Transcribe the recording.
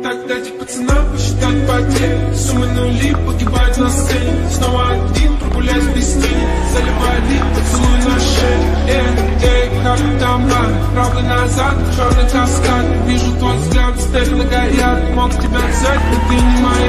Так дайте пацанам посчитать потери. Суммы нули погибают на сцене. Снова один, прогуляюсь без тени. Заливай лик, поцелуй на шее. Как там рано, правда назад, черный каскад. Вижу твой взгляд, степенно горят. Мог тебя взять, но ты не моя.